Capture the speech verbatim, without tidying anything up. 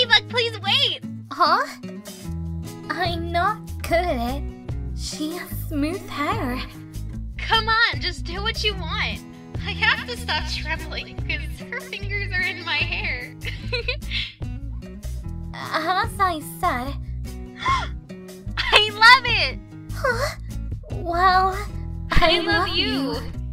Ladybug, please wait! Huh? I'm not good at it. She has smooth hair. Come on, just do what you want. I have to stop trembling because her fingers are in my hair. As I said... I love it! Huh? Well, I, I love, love you. you.